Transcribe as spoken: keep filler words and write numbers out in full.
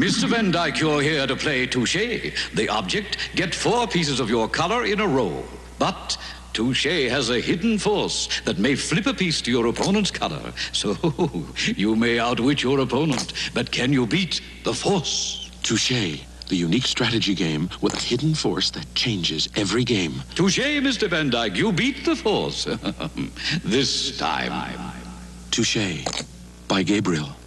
Mister Van Dyke, you're here to play touche. The object, get four pieces of your color in a row. But touche has a hidden force that may flip a piece to your opponent's color. So you may outwit your opponent, but can you beat the force? Touche, the unique strategy game with a hidden force that changes every game. Touche, Mister Van Dyke, you beat the force. This time. Touche, by Gabriel.